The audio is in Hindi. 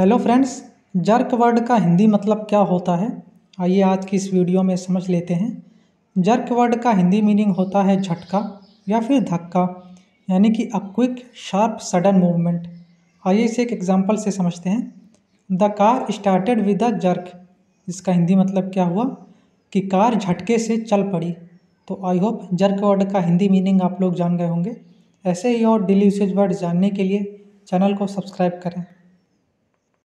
हेलो फ्रेंड्स, जर्क वर्ड का हिंदी मतलब क्या होता है? आइए आज की इस वीडियो में समझ लेते हैं। जर्क वर्ड का हिंदी मीनिंग होता है झटका या फिर धक्का, यानी कि a quick sharp sudden movement. आइए इसे एक एग्जांपल से समझते हैं। The car started with a jerk. इसका हिंदी मतलब क्या हुआ कि कार झटके से चल पड़ी। तो आई होप जर्क वर्ड का हिंदी मीनिंग आप लोग जान गए होंगे। ऐसे ही और डेली यूसेज वर्ड जानने के लिए चैनल को सब्सक्राइब करें।